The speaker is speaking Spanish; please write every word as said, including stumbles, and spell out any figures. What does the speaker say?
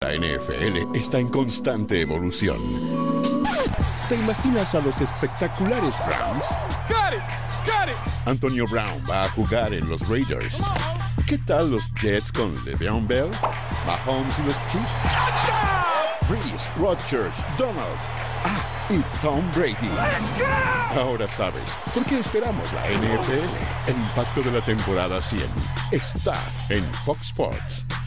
La N F L está en constante evolución. ¿Te imaginas a los espectaculares Browns? Got it, got it. Antonio Brown va a jugar en los Raiders. ¿Qué tal los Jets con Le'Veon Bell, Mahomes y los Chiefs? Breeze, Rodgers, Donald. Ah, y Tom Brady. Let's go. Ahora sabes por qué esperamos la N F L. El impacto de la temporada cien está en Fox Sports.